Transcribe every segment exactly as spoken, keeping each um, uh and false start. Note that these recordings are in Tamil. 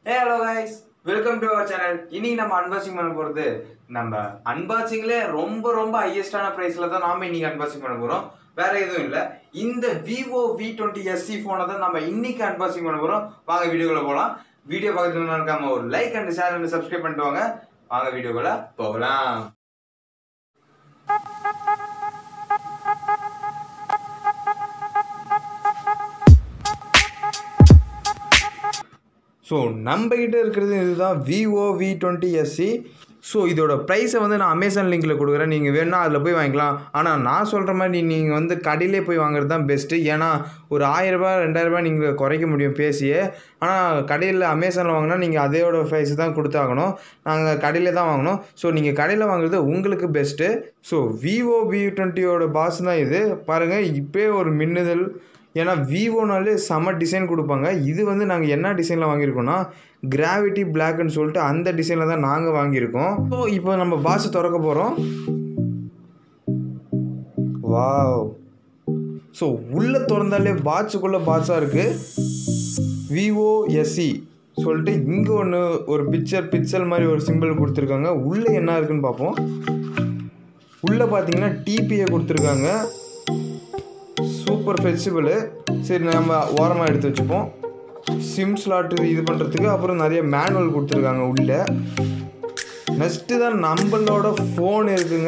Hey hello guys, welcome to our channel. இன்னைக்கு நம்ம அன்பாக்சிங் பண்ண போறது நம்ம அன்பாக்சிங்ல ரொம்ப ரொம்ப ஹையஸ்டான பிரைஸ்ல தான் நாம இன்னைக்கு அன்பாக்சிங் பண்ண போறோம். வேற எதுவும் இல்ல. இந்த Vivo V twenty S E போனை தான் நம்ம இன்னைக்கு அன்பாக்சிங் பண்ண போறோம். வாங்க வீடியோக்குள்ள போலாம். வீடியோ பார்க்கறதுக்கு முன்னாடி மறக்காம ஒரு like and share and subscribe பண்ணிட்டு வாங்க. வாங்க வீடியோக்குள்ள போகலாம். ஸோ நம்மகிட்ட இருக்கிறது இதுதான் Vivo V twenty S E. So இதோட ப்ரைஸை வந்து நான் அமேசான் லிங்கில் கொடுக்குறேன், நீங்கள் வேணுன்னா அதில் போய் வாங்கிக்கலாம். ஆனால் நான் சொல்கிற மாதிரி நீங்கள் வந்து கடையிலே போய் வாங்குறது தான் பெஸ்ட்டு. ஏன்னா ஒரு ஆயிரரூபா ரெண்டாயிரரூபா நீங்கள் குறைக்க முடியும் பேசியே. ஆனால் கடையில் அமேசானில் வாங்கினா நீங்கள் அதோட ப்ரைஸ் தான் கொடுத்தாகணும். நாங்கள் கடையில் தான் வாங்கினோம். ஸோ நீங்கள் கடையில் வாங்குறது உங்களுக்கு பெஸ்ட்டு. ஸோ Vivo V twenty-யோட பாஸ் தான் இது. பாருங்கள், இப்போயே ஒரு மின்னுதல். ஏன்னா விவோனாலே செம்ம டிசைன் கொடுப்பாங்க. இது வந்து நாங்கள் என்ன டிசைனில் வாங்கியிருக்கோம்னா கிராவிட்டி பிளாக்னு சொல்லிட்டு அந்த டிசைனில் தான் நாங்கள் வாங்கியிருக்கோம். ஸோ இப்போ நம்ம பாக்ஸை திறக்க போகிறோம். வாவ்! ஸோ உள்ளே திறந்தாலே பாக்ஸுக்குள்ளே பாக்ஸாக இருக்குது. Vivo S E சொல்லிட்டு இங்கே ஒன்று ஒரு பிக்சர் பிக்சல் மாதிரி ஒரு சிம்பிள் கொடுத்துருக்காங்க. உள்ளே என்ன இருக்குன்னு பார்ப்போம். உள்ளே பார்த்தீங்கன்னா டிபியை கொடுத்துருக்காங்க. Super flexible. சரி, நம்ம ஓரமாக எடுத்து வச்சுப்போம். சிம் ஸ்லாட்டு இது பண்ணுறதுக்கு அப்புறம் நிறைய மேனுவல் கொடுத்துருக்காங்க உள்ளே. நெக்ஸ்ட்டு தான் நம்மளோட ஃபோன் இருக்குங்க.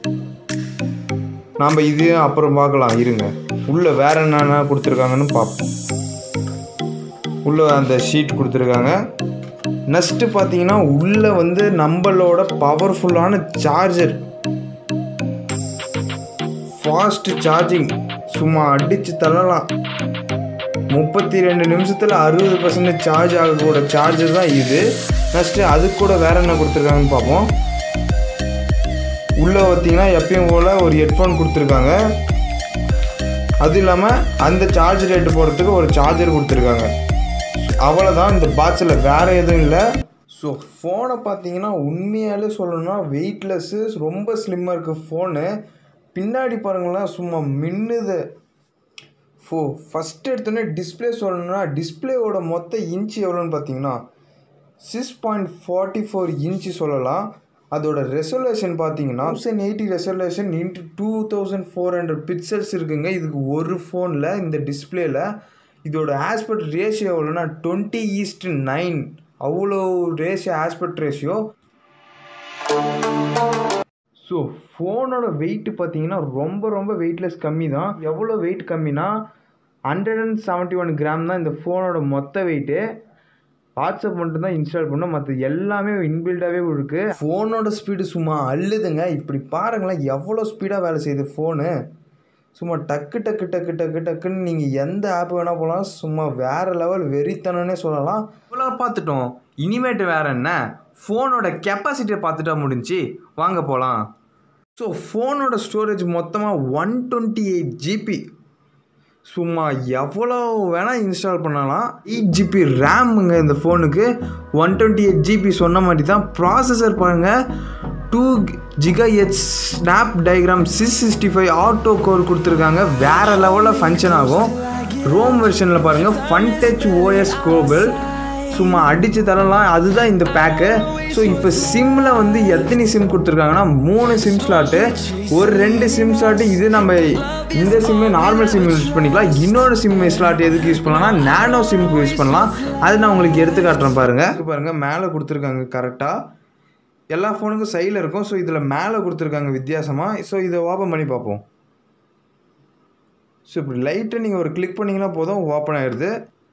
நம்ம இது அப்புறம் பார்க்கலாம், இருங்க. உள்ளே வேறு என்னென்ன கொடுத்துருக்காங்கன்னு பார்ப்போம். உள்ளே அந்த ஷீட் கொடுத்துருக்காங்க. நெக்ஸ்ட்டு பார்த்தீங்கன்னா உள்ளே வந்து நம்மளோட பவர்ஃபுல்லான சார்ஜர், ஃபாஸ்ட் சார்ஜிங், சும்மா அடித்து தள்ளலாம். முப்பத்தி ரெண்டு நிமிஷத்தில் அறுபது பர்சன்ட் சார்ஜ் ஆகக்கூட சார்ஜர் தான் இது. நெக்ஸ்ட்டு அது கூட வேறு என்ன கொடுத்துருக்காங்கன்னு பார்ப்போம். உள்ளே பார்த்தீங்கன்னா எப்பயும் போல் ஒரு ஹெட்ஃபோன் கொடுத்துருக்காங்க. அது இல்லாமல் அந்த சார்ஜ் ரேட்டு போடுறதுக்கு ஒரு சார்ஜர் கொடுத்துருக்காங்க. அவ்வளோதான், இந்த பாக்ஸில் வேறு எதுவும் இல்லை. ஸோ ஃபோனை பார்த்தீங்கன்னா உண்மையாலே சொல்லணும்னா வெயிட்லெஸ்ஸு, ரொம்ப ஸ்லிம்மாக இருக்குது ஃபோனு. பின்னாடி பாருங்களேன், சும்மா மின்னுது. ஃபோ ஃபஸ்ட்டு எடுத்தோடனே டிஸ்பிளே சொல்லணும்னா டிஸ்பிளேவோட மொத்த இன்ச்சு எவ்வளோன்னு பார்த்தீங்கன்னா six point forty four inch சொல்லலாம். அதோட ரெசல்யூஷன் பார்த்தீங்கன்னா thousand eighty resolution into two thousand four hundred pixels இருக்குங்க இதுக்கு ஒரு ஃபோனில். இந்த டிஸ்பிளேயில் இதோட ஆஸ்பெக்ட் ரேஷியோ எவ்வளோன்னா டுவெண்ட்டி ஈஸ்ட் நைன், அவ்வளோ ரேஷியோ ஆஸ்பெக்ட் ரேஷியோ. ஸோ ஃபோனோட வெயிட்டு பார்த்தீங்கன்னா ரொம்ப ரொம்ப வெயிட்லெஸ் கம்மி தான். எவ்வளோ வெயிட் கம்மினா hundred and seventy one gram தான் இந்த ஃபோனோட மொத்த வெயிட்டு. வாட்ஸ்அப் மட்டும் தான் இன்ஸ்டால் பண்ணோம், மற்ற எல்லாமே இன்பில்டாகவே இருக்குது. ஃபோனோட ஸ்பீடு சும்மா அள்ளுதுங்க. இப்படி பாருங்களேன் எவ்வளோ ஸ்பீடாக வேலை செய்யுது ஃபோனு. சும்மா டக்கு டக்கு டக்கு டக்கு டக்குன்னு நீங்கள் எந்த ஆப் வேணால் போகலாம். சும்மா வேறு லெவல் வெறித்தனன்னே சொல்லலாம். இவ்வளோ பார்த்துட்டோம், இனிமேட்டு வேறு என்ன, ஃபோனோட கெப்பாசிட்டியை பார்த்துட்டா முடிஞ்சு. வாங்க போகலாம். ஸோ ஃபோனோட ஸ்டோரேஜ் மொத்தமாக ஒன் டுவெண்ட்டி எயிட் ஜிபி. சும்மா எவ்வளோ வேணால் இன்ஸ்டால் பண்ணலாம். எயிட் ஜிபி ரேமுங்க இந்த ஃபோனுக்கு. ஒன் டுவெண்ட்டி எயிட் ஜிபி சொன்ன மாதிரி தான். ப்ராசஸர் பாருங்கள், two giga H Snapdragon six sixty five octa core கொடுத்துருக்காங்க. வேறு லெவலில் ஃபங்க்ஷன் ஆகும். ரோம் வெர்ஷனில் பாருங்கள், ஃபன் டச் ஓஎஸ் குளோபல், சும்மா அடித்து தரலாம். அதுதான் இந்த பேக்கு. ஸோ இப்போ சிம்மில் வந்து எத்தனை சிம் கொடுத்துருக்காங்கன்னா மூணு சிம் ஸ்லாட்டு, ஒரு ரெண்டு சிம் ஸ்லாட்டு. இது நம்ம இந்த சிம்மு நார்மல் சிம் யூஸ் பண்ணிக்கலாம். இன்னொரு சிம் ஸ்லாட் எதுக்கு யூஸ் பண்ணலாம்னா நேனோ சிம்க்கு யூஸ் பண்ணலாம். அது நான் உங்களுக்கு எடுத்து காட்டுறேன் பாருங்கள். பாருங்கள் மேலே கொடுத்துருக்காங்க கரெக்டாக. எல்லா ஃபோனுக்கும் சைடில் இருக்கும். ஸோ இதில் மேலே கொடுத்துருக்காங்க வித்தியாசமாக. ஸோ இதை ஓப்பன் பண்ணி பார்ப்போம். ஸோ இப்படி லைட்டை நீங்கள் ஒரு கிளிக் பண்ணிங்கன்னா போதும், ஓப்பன் ஆகிடுது.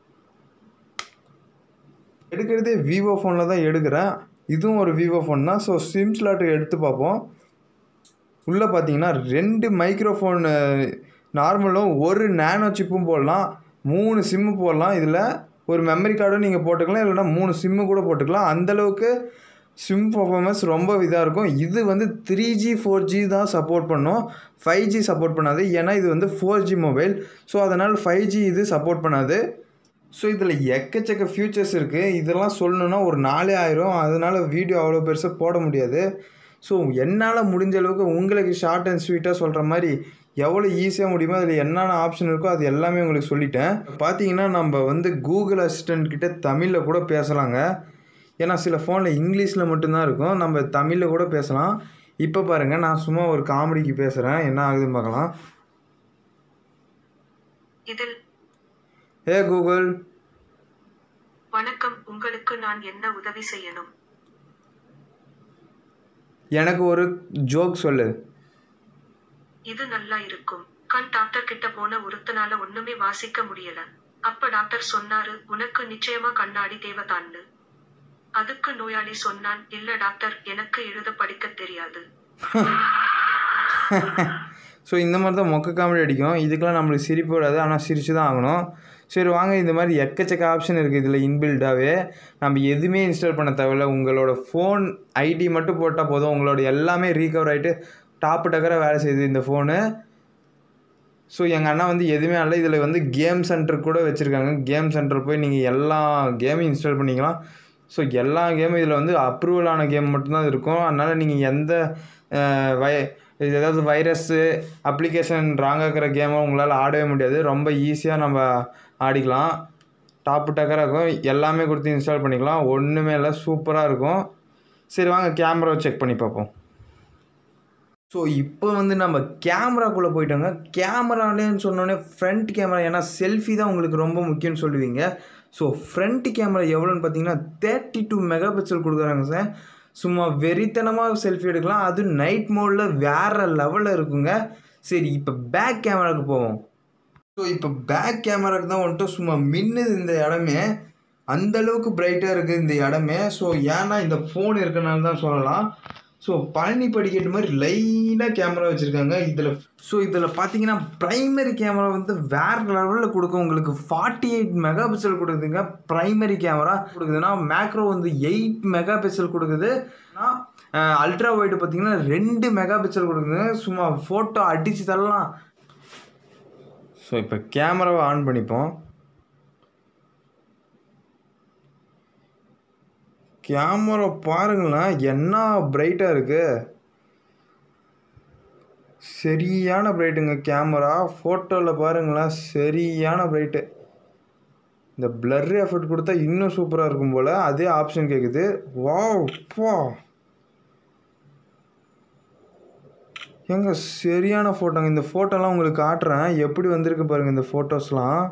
எடுக்கிறதே விவோ ஃபோனில் தான் எடுக்கிறேன். இதுவும் ஒரு விவோ ஃபோன் தான். ஸோ சிம் ஸ்லாட்டு எடுத்து பார்ப்போம். உள்ளே பார்த்தீங்கன்னா ரெண்டு மைக்ரோஃபோன் நார்மலும் ஒரு நேனோ சிப்பும் போடலாம். மூணு சிம்மு போடலாம். இதில் ஒரு மெமரி கார்டும் நீங்கள் போட்டுக்கலாம், இல்லைனா மூணு சிம்மு கூட போட்டுக்கலாம். அந்தளவுக்கு சிம் பர்ஃபார்மன்ஸ் ரொம்ப இதாக இருக்கும். இது வந்து த்ரீ ஜி ஃபோர் ஜி தான் சப்போர்ட் பண்ணும், ஃபைவ் ஜி சப்போர்ட் பண்ணாது. ஏன்னா இது வந்து ஃபோர் ஜி மொபைல். ஸோ அதனால் ஃபைவ் ஜி இது சப்போர்ட் பண்ணாது. ஸோ இதில் எக்கச்சக்க ஃபியூச்சர்ஸ் இருக்குது. இதெல்லாம் சொல்லணுன்னா ஒரு நாலே ஆயிரம். அதனால் வீடியோ அவ்வளோ பெருசாக போட முடியாது. ஸோ என்னால் முடிஞ்ச அளவுக்கு உங்களுக்கு ஷார்ட் அண்ட் ஸ்வீட்டாக சொல்கிற மாதிரி எவ்வளோ ஈஸியாக முடியுமோ அதில் என்னென்ன ஆப்ஷன் இருக்கோ அது எல்லாமே உங்களுக்கு சொல்லிட்டேன். பார்த்தீங்கன்னா நம்ம வந்து கூகுள் அசிஸ்டன்ட் கிட்ட தமிழில் கூட பேசலாங்க. ஏன்னா சில ஃபோனில் இங்கிலீஷில் மட்டும்தான் இருக்கும், நம்ம தமிழில் கூட பேசலாம். இப்போ பாருங்கள், நான் சும்மா ஒரு காமெடிக்கு பேசுகிறேன், என்ன ஆகுதுன்னு பார்க்கலாம். இதில் ஏ கூகுள், வணக்கம், உங்களுக்கு நான் என்ன உதவி செய்யணும்? எனக்கு ஒரு ஜோக் சொல்லு. இது நல்லா இருக்கும். கண் டாக்டர் கிட்ட போன ஒருத்தனால ஒண்ணுமே வாசிக்க முடியல. அப்ப டாக்டர் சொன்னாரு, உனக்கு நிச்சயமா கண்ணாடி தேவைதான்னு. அதுக்கு நோயாளி சொன்னான், இல்ல டாக்டர், எனக்கு எழுத படிக்க தெரியாது. ஸோ இந்த மாதிரி தான் மொக்க காமெடி அடிக்கும். இதுக்கெல்லாம் நம்மளுக்கு சிரிப்பு வராது, ஆனால் சிரிச்சு தான் ஆகணும். சரி வாங்க, இந்த மாதிரி எக்கச்சக்க ஆப்ஷன் இருக்குது இதில் இன்பில்டாகவே. நம்ம எதுவுமே இன்ஸ்டால் பண்ண தேவையில்ல. உங்களோட ஃபோன் ஐடி மட்டும் போட்டால் போதும், உங்களோட எல்லாமே ரீகவர் ஆகிட்டு டாப்பு டக்கராக வேலை செய்யுது இந்த ஃபோனு. ஸோ எங்கள் அண்ணா வந்து எதுவுமே இல்லை, இதில் வந்து கேம் சென்டர் கூட வச்சுருக்காங்க. கேம் சென்டர் போய் நீங்கள் எல்லா கேமையும் இன்ஸ்டால் பண்ணிக்கலாம். ஸோ எல்லா கேமும் இதில் வந்து அப்ரூவலான கேம் மட்டும்தான் இருக்கும். அதனால் நீங்கள் எந்த வை ஏதாவது வைரஸ்ஸு அப்ளிகேஷன் ராங் ஆகிற கேமை உங்களால் ஆடவே முடியாது. ரொம்ப ஈஸியாக நம்ம ஆடிக்கலாம். டாப்பு டக்கராக இருக்கும், எல்லாமே கொடுத்து இன்ஸ்டால் பண்ணிக்கலாம். ஒன்றுமே இல்லை, சூப்பராக இருக்கும். சரி வாங்க கேமராவை செக் பண்ணி பார்ப்போம். ஸோ இப்போ வந்து நம்ம கேமராக்குள்ளே போயிட்டோங்க. கேமராலேன்னு சொன்னோடனே ஃப்ரண்ட் கேமரா, ஏன்னா செல்ஃபி தான் உங்களுக்கு ரொம்ப முக்கியம்னு சொல்லுவீங்க. ஸோ ஃப்ரண்ட் கேமரா எவ்வளோன்னு பார்த்தீங்கன்னா தேர்ட்டி டூ மெகா பிக்சல் கொடுக்குறாங்க சார். சும்மா வெறித்தனமாக செல்ஃபி எடுக்கலாம், அது நைட் மோடில் வேறு லெவலில் இருக்குங்க. சரி இப்போ பேக் கேமராவுக்கு போவோம். ஸோ இப்போ பேக் கேமராவுக்கு தான் வந்துட்டு சும்மா மின்னுது இந்த இடமே, அந்தளவுக்கு பிரைட்டாக இருக்குது இந்த இடமே. ஸோ ஏன்னா இந்த ஃபோன் இருக்கனால தான் சொல்லலாம். ஸோ பழனி படிக்கட்டு மாதிரி லைனாக கேமரா வச்சுருக்காங்க இதில். ஸோ இதில் பார்த்தீங்கன்னா ப்ரைமரி கேமரா வந்து வேறு லெவலில் கொடுக்கும் உங்களுக்கு. ஃபார்ட்டி எயிட் மெகா பிக்சல் கொடுக்குதுங்க ப்ரைமரி கேமரா கொடுக்குதுன்னா. மேக்ரோ வந்து எயிட் மெகா பிக்சல் கொடுக்குது. அல்ட்ரா வைடு பார்த்தீங்கன்னா ரெண்டு மெகா பிக்சல் கொடுக்குதுங்க. சும்மா ஃபோட்டோ அடித்து தரலாம். ஸோ இப்போ கேமராவை ஆன் பண்ணிப்போம். கேமரா பாருங்களேன், என்ன பிரைட்டாக இருக்குது, சரியான பிரைட்டுங்க கேமரா. ஃபோட்டோவில் பாருங்களேன், சரியான பிரைட்டு. இந்த பிளர் எஃபெக்ட் கொடுத்தா இன்னும் சூப்பராக இருக்கும் போல். அதே ஆப்ஷன் கேட்குது. வாவ் பா, எங்க சரியான ஃபோட்டோங்க. இந்த ஃபோட்டோலாம் உங்களுக்கு காட்டுறேன், எப்படி வந்திருக்கு பாருங்கள் இந்த ஃபோட்டோஸ்லாம்.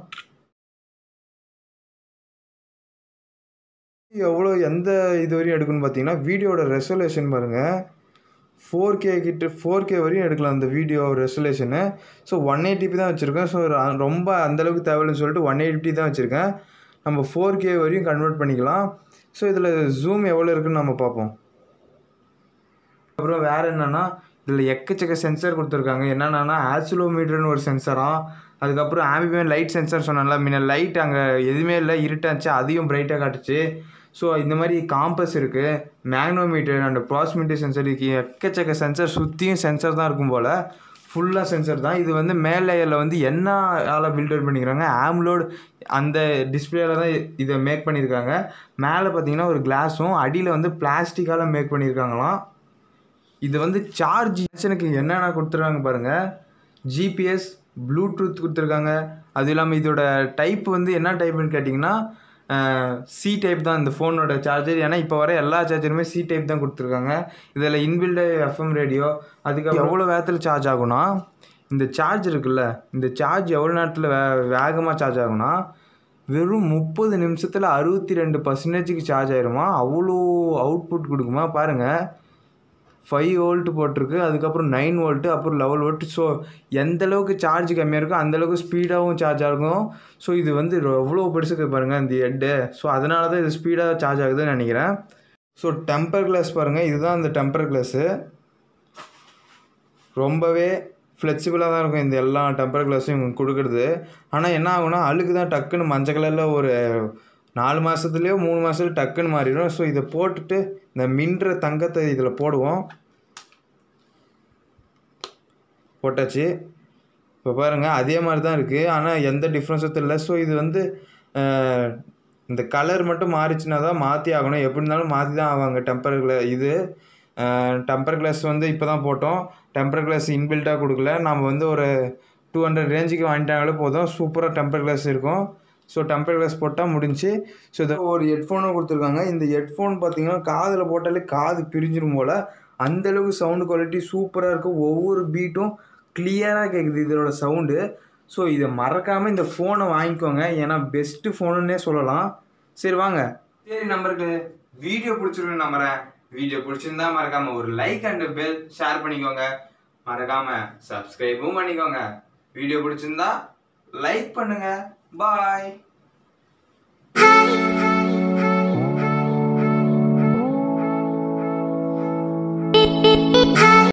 எவ்வளோ எந்த இது வரையும் எடுக்கணும்னு பார்த்தீங்கன்னா, வீடியோட ரெசல்யூஷன் பாருங்கள், ஃபோர் கே கிட்ட ஃபோர் கே வரையும் எடுக்கலாம் அந்த video resolution. So one eighty p தான் வச்சுருக்கேன். ஸோ ரொம்ப அந்தளவுக்கு தேவையில்லைன்னு சொல்லிட்டு ஒன் எயிட்டி தான் வச்சுருக்கேன். நம்ம ஃபோர் கே வரையும் கன்வெர்ட் பண்ணிக்கலாம். ஸோ இதில் ஜூம் எவ்வளோ இருக்குதுன்னு நம்ம பார்ப்போம். அப்புறம் வேறு என்னென்னா, இதில் எக்கச்சக்க சென்சார் கொடுத்துருக்காங்க. என்னென்னா ஆக்சிலோமீட்டர்னு ஒரு சென்சாராக, அதுக்கப்புறம் ஆம்பியன்ட் லைட் சென்சார் சொன்னால, முன்ன லைட் அங்கே எதுவுமே இல்லை, இருட்டாச்சு, அதையும் பிரைட்டாக காட்டுச்சு. ஸோ இந்த மாதிரி காம்பஸ் இருக்குது, மேக்னோமீட்டர் அண்ட் ப்ராக்சிமிட்டி சென்சர், இதுக்கு எக்கச்சக்க சென்சார், சுற்றியும் சென்சார் தான் இருக்கும் போல். ஃபுல்லாக சென்சார் தான். இது வந்து மேல் லேயரில் வந்து என்ன ஆளை பில்டர் பண்ணிக்கிறாங்க, ஆம்லோட் அந்த டிஸ்பிளேல தான் இதை மேக் பண்ணியிருக்காங்க. மேலே பார்த்தீங்கன்னா ஒரு கிளாஸும், அடியில் வந்து பிளாஸ்டிக்கால் மேக் பண்ணியிருக்காங்களாம். இது வந்து சார்ஜ் எனக்கு என்னென்ன கொடுத்துருக்காங்க பாருங்கள், ஜிபிஎஸ், ப்ளூடூத் கொடுத்துருக்காங்க. அது இல்லாமல் இதோட டைப் வந்து என்ன டைப்புன்னு கேட்டிங்கன்னா சி டைப் தான் இந்த ஃபோனோட சார்ஜர். ஏன்னா இப்போ வர எல்லா சார்ஜருமே சி டைப் தான் கொடுத்துருக்காங்க. இதில் இன்பில்டு எஃப்எம் ரேடியோ. அதுக்கப்புறம் எவ்வளோ வேகத்தில் சார்ஜ் ஆகும்னா, இந்த சார்ஜ் இருக்குல்ல, இந்த சார்ஜ் எவ்வளோ நேரத்தில் வே வேகமாக சார்ஜ் ஆகும்னா வெறும் முப்பது நிமிஷத்தில் அறுபத்தி ரெண்டு பர்சன்டேஜுக்கு சார்ஜ் ஆகிருமா. அவ்வளோ அவுட்புட் கொடுக்குமா பாருங்கள். ஃபைவ் வோல்ட்டு போட்டிருக்கு, அதுக்கப்புறம் நைன் வோல்ட்டு, அப்புறம் லெவல் வோல்ட்டு. ஸோ எந்தளவுக்கு சார்ஜ் கம்மியாக இருக்கும் அந்தளவுக்கு ஸ்பீடாகவும் சார்ஜ் ஆகும். ஸோ இது வந்து எவ்வளோ பெருசுக்கு பாருங்கள் இந்த ஹெட்டு. ஸோ அதனால தான் இது ஸ்பீடாக சார்ஜ் ஆகுதுன்னு நினைக்கிறேன். ஸோ டெம்பர் கிளாஸ் பாருங்கள், இதுதான் இந்த டெம்பர் கிளாஸு. ரொம்பவே ஃப்ளெக்சிபிளாக தான் இருக்கும் இந்த எல்லா டெம்பர் கிளாஸும் இவங்க கொடுக்குறது. ஆனால் என்ன ஆகும்னா, அழுக்கு தான் டக்குன்னு மஞ்சள் கலரில் ஒரு நாலு மாதத்துலேயோ மூணு மாதத்துல டக்குன்னு மாறிடும். ஸோ இதை போட்டுட்டு இந்த மின்ற தங்கத்தை இதில் போடுவோம். போட்டாச்சு. இப்போ பாருங்கள் அதே மாதிரி தான் இருக்குது, ஆனால் எந்த டிஃப்ரென்ஸும் இல்லை. ஸோ இது வந்து இந்த கலர் மட்டும் மாறிச்சுன்னா தான் மாற்றி ஆகணும். எப்படி இருந்தாலும் மாற்றி தான் ஆவாங்க டெம்பரில். இது டெம்பர் கிளாஸ் வந்து இப்போ தான் போட்டோம். டெம்பர் கிளாஸ் இன்பில்ட்டாக கொடுக்கல. நம்ம வந்து ஒரு டூ ஹண்ட்ரட் ரேஞ்சுக்கு வாங்கிட்டாங்களே போதும், சூப்பராக டெம்பர் கிளாஸ் இருக்கும். ஸோ டெம்பர் கிளாஸ் போட்டால் முடிஞ்சு. ஸோ இதை ஒரு ஹெட்ஃபோனும் கொடுத்துருக்காங்க. இந்த ஹெட்ஃபோன் பார்த்தீங்கன்னா காதில் போட்டாலே காது பிரிஞ்சிடும் போல், அந்தளவுக்கு சவுண்டு குவாலிட்டி சூப்பராக இருக்கும். ஒவ்வொரு பீட்டும் கிளியராக கேட்குது இதோட சவுண்டு. ஸோ இதை மறக்காமல் இந்த ஃபோனை வாங்கிக்கோங்க, ஏன்னா பெஸ்ட்டு ஃபோனுன்னே சொல்லலாம். சரி வாங்க. சரி நம்பருக்கு வீடியோ பிடிச்சிருக்குன்னு நம்புகிறேன். வீடியோ பிடிச்சிருந்தா மறக்காமல் ஒரு லைக் அண்ட் பெல் ஷேர் பண்ணிக்கோங்க. மறக்காமல் சப்ஸ்கிரைபும் பண்ணிக்கோங்க. வீடியோ பிடிச்சிருந்தா லைக் பண்ணுங்கள். பாய்.